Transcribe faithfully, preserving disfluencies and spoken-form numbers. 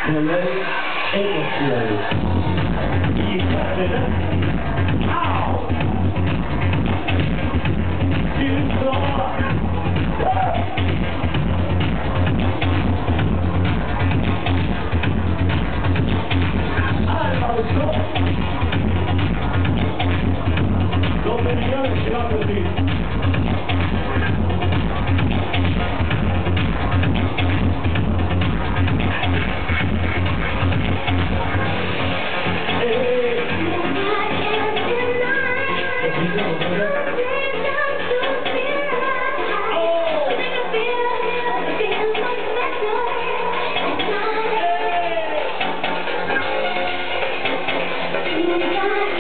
Hello, English. You got it. Ow! You thought. I was so. Don't let me go. Get off the seat. Yeah.